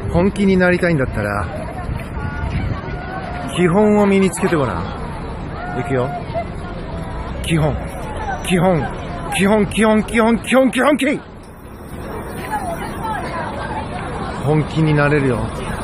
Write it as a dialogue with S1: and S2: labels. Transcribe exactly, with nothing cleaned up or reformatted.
S1: 本気になりたいんだったら、基本を身につけてごらん。いくよ。基本。基本。基本、基本、基本、基本、基本、基本本気になれるよ。